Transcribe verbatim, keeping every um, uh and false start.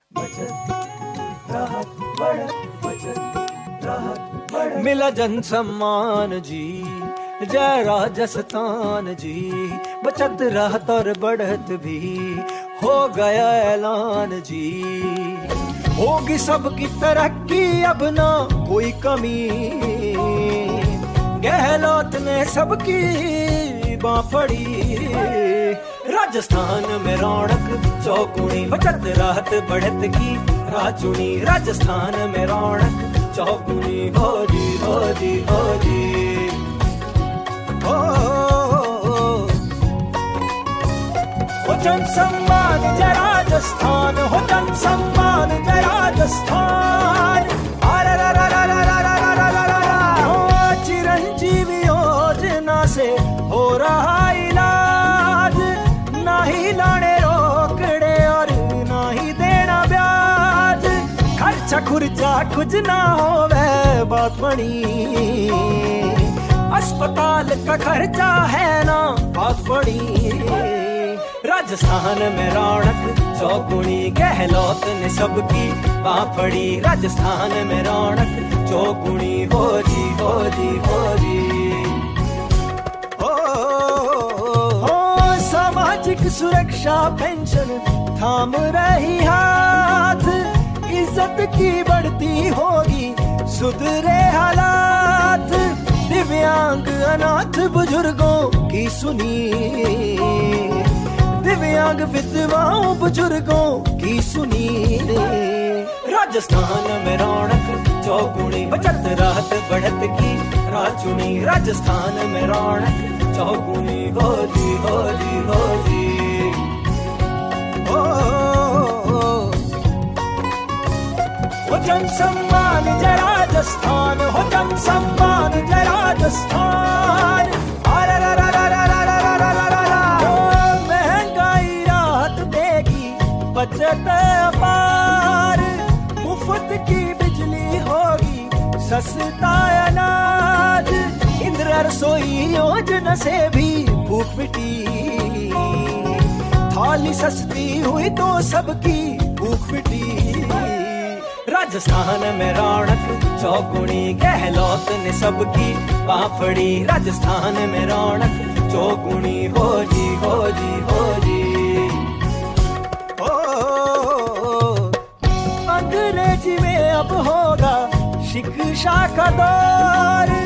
बचत राहत बढ़त, बचत राहत बढ़त। मिला जन सम्मान जी, जय राजस्थान जी। बचत राहत और बढ़त भी हो गया ऐलान जी। होगी सबकी तरक्की, अब ना कोई कमी। गहलोत ने सबकी बाँ फड़ी। राजस्थान में रौनक चौगुनी, बचत राहत बढ़त की राह चुनी। राजस्थान में रौनक चौगुनी, हो जी हो जी हो जी हो। हो जन सम्मान जय राजस्थान, हो जन सम्मान जय राजस्थान। चिरंजीवी योजना से हो रहा इलाज, ना ही लाने रोकड़े और ना ही देना ब्याज। खर्चा खुर्चा कुछ ना हो वह बात बनी, अस्पताल का खर्चा है ना बात बड़ी। राजस्थान में रौनक चौगुनी, गहलोत ने सबकी बाँ फड़ी। राजस्थान में रौनक चौगुनी, हो जी हो जी हो जी हो, हो। सामाजिक सुरक्षा पेंशन थाम रही हाथ, इज्जत की बढ़ती होगी सुधरे हालात। दिव्यांग अनाथ बुजुर्गों की सुनी, दिव्यांग विधवाओं बुजुर्गों की सुनी। राजस्थान में रौनक चौगुनी, बचत राहत बढ़त की राह चुनी। राजस्थान में रौनक चौगुनी, हो जी हो जी हो जी हो, हो जन सम्मान जय राजस्थान, हो जन सम्मान जय राजस्थान। महंगाई राहत देगी बचत अपार, मुफ्त की बिजली होगी सस्ता अनाज। इंदिरा रसोई योजना से भी भूख मिटी, थाली सस्ती हुई तो सबकी भूख मिटी। राजस्थान में रौनक चौगुनी, गहलोत ने सबकी बाँ फड़ी। राजस्थान में रौनक चौगुनी, हो जी हो जी हो जी हो। अंग्रेजी में अब होगा शिक्षा का दौर,